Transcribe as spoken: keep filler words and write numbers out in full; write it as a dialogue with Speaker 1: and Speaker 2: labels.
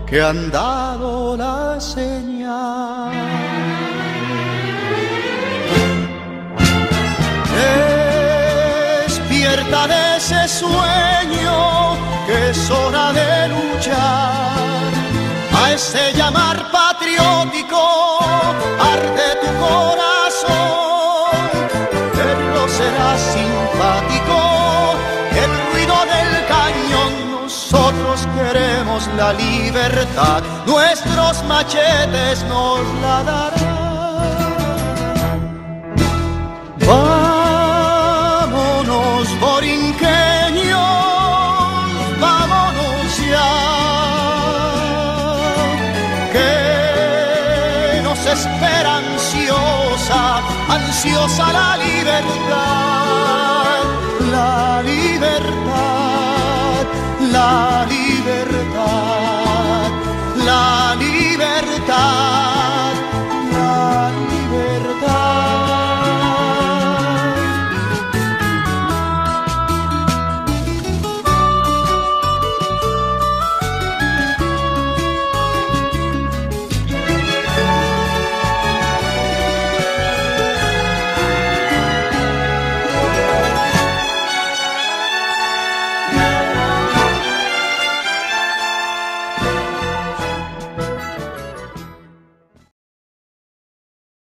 Speaker 1: que han dado la señal. Despierta de ese sueño que es hora de luchar, a ese llamar patriótico arde tu corazón, verlo será simpático, el ruido del cañón. Nosotros queremos la libertad, nuestros machetes nos la darán. Vámonos, borinqueños, vámonos ya, que nos espera ansiosa, ansiosa la libertad, la libertad, la libertad, la libertad.